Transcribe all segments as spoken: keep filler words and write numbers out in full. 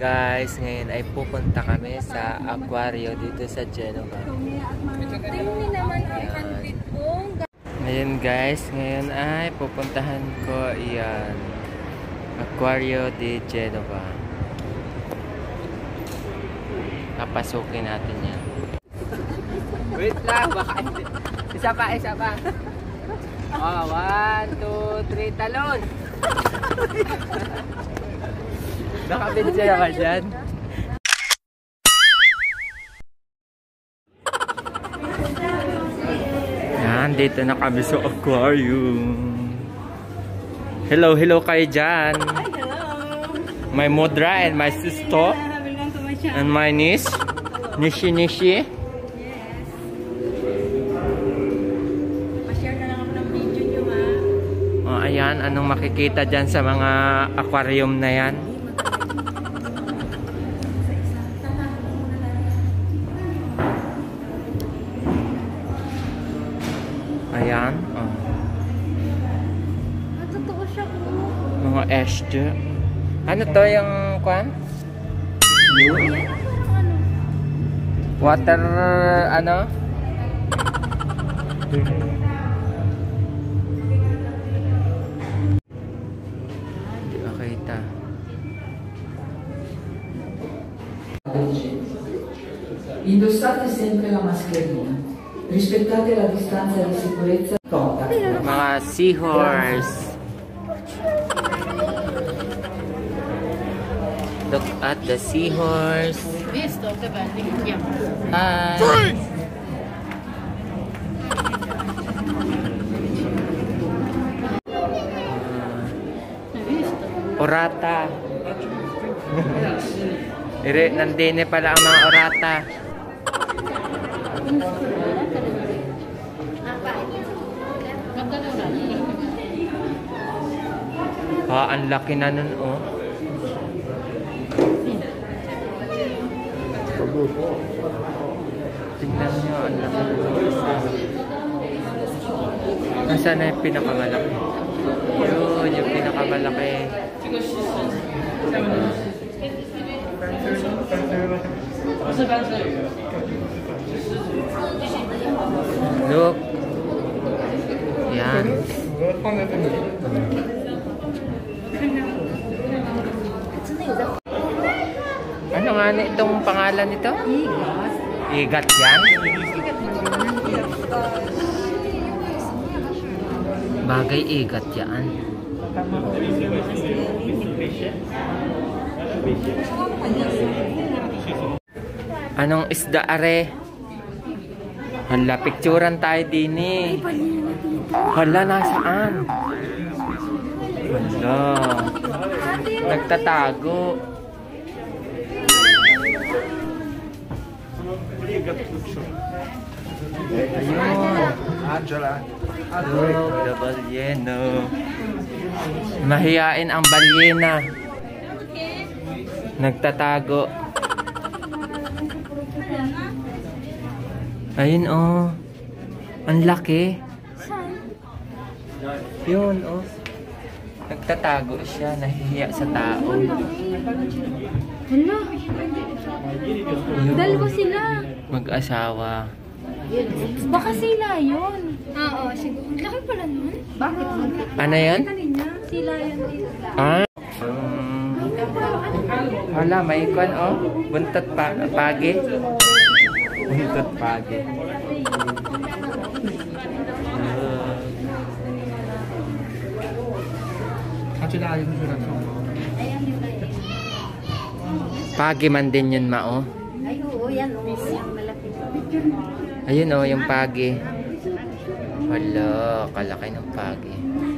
Guys, ngayon ay pupunta kami sa aquario dito sa Genova. Tingnan naman ang handit ko. Ngayon guys, ngayon ay pupuntahan ko iyan. Aquario de Genova. Papasukin natin yan. Wait lang, baka isa pa, isa pa. Oh, one, two, three, talon! Nakabidyo naman dyan. Yan, dito na kami sa aquarium. Hello, hello kayo dyan. Hi, hello. My Mudra and my sister. And my niece. Nishi, Nishi. Ayan, anong makikita dyan sa mga aquarium na yan? Ayan. Oh. Totoo siya po. Mga estu. Ano to yung kwan? Water, ano? Indossate sempre la mascherina. Rispettate la distanza di sicurezza. Contact. Mga seahorse. Look at the seahorse. Hi. Orata. Ire, nandine pala ang mga orata. Ha, ang laki na nun, oh. Tingnan nyo, ang laki na nun. Nasaan na yung pinakamalaki? Yun, yung pinakamalaki. Look. Yan. Ano nga na itong pangalan nito? Igat. Igat yan? Bagay igat yan. Anong isda are? Hala, picturean tayo din eh. Hala, nasaan? Hala. Nagtatago. Ayun. Look, the balyena. Mahiyain ang balyena. Nagtatago. Ayun oh. Ang laki. Yun oh. Nagtatago siya, nahihiya sa tao. Hala. Dalawa sila. Mag-asawa. Baka sila yun. Oo, siguro. Laki pala nun. Bakit? Ano yan? Sila yun. Ah. Um, hala, may ikon oh. Buntot pa pagi. Buntot pagi. Pagi man din yun, Mao. Ay, oo, yan. Yung malaki. Ayun oh, yung pagi. Wala, kalaki ng pagi.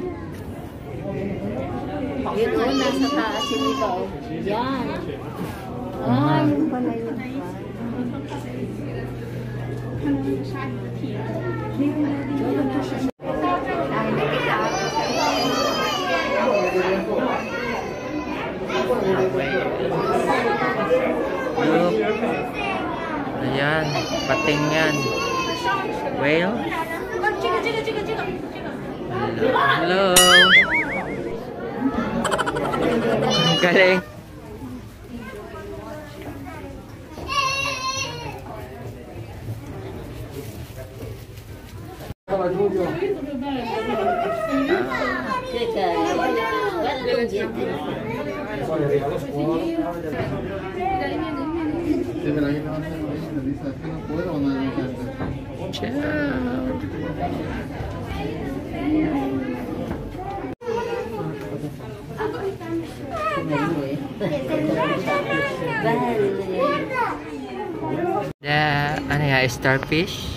Yun o, nasa taas yung iba o. Yan. Ah, yun pala yun. Look. Ayan, pating yan. Whale. Hello. Hello. Ang galing. The, ano ya, starfish?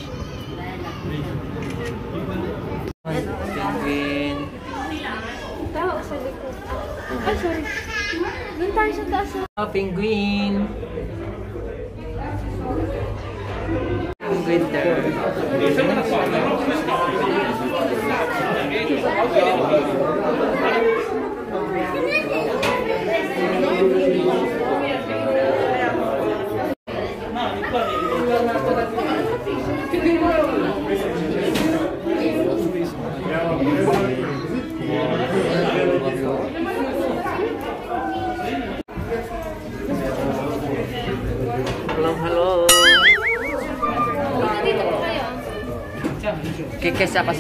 Penguin. Tao sa likod. Ay, sorry. Doon tayo sa taas. Oh, penguin. Penguin there. Hello. Kikis ako sa...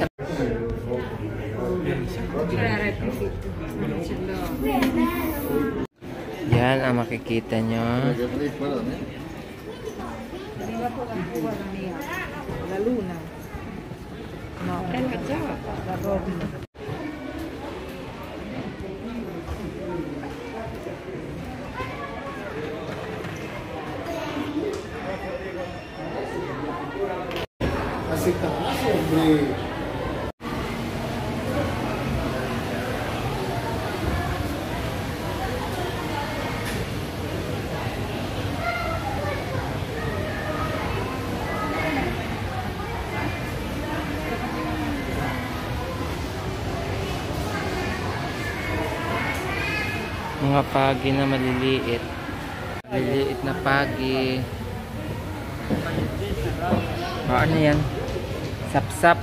Yan ang makikita nyo. La luna. No, è la giacca, la robina. Aceitasse, hombre. Mga pagi na maliliit. Maliliit na pagi. O, ano yan? Sap-sap.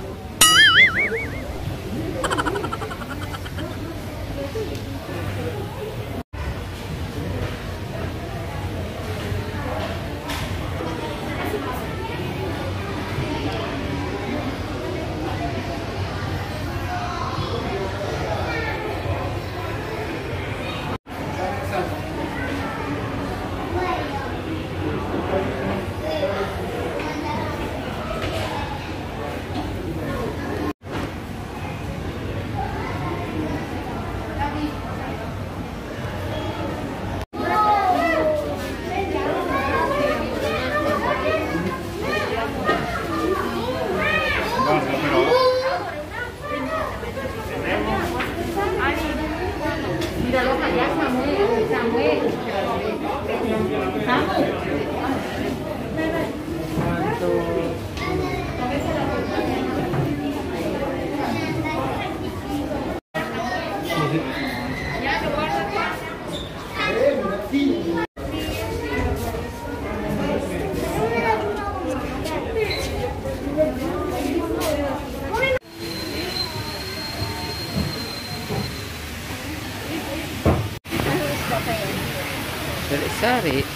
Sari-sari.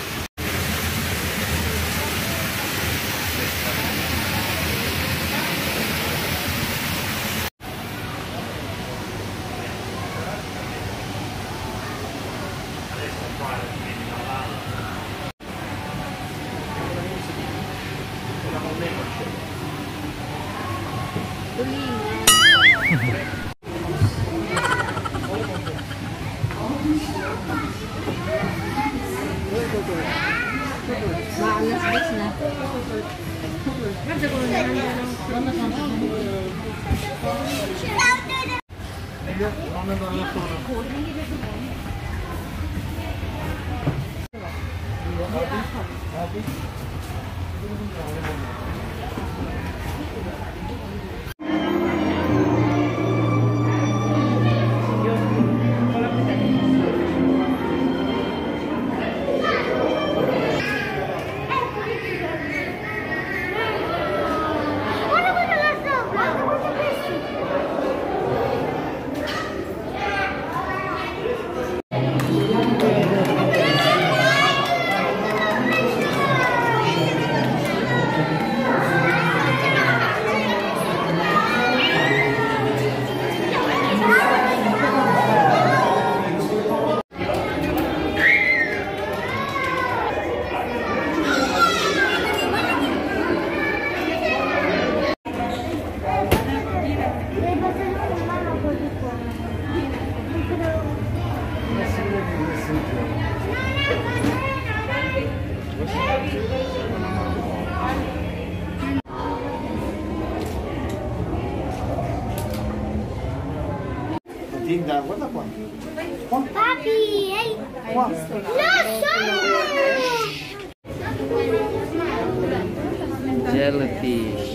Maalas na. Linda, guarda qua. Qua. Papi, hai... Qua. No, sono... Jellyfish.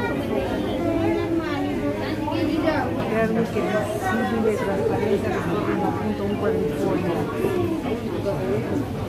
Crearmi che è visibile e trasparente, appunto un quadrifoglio.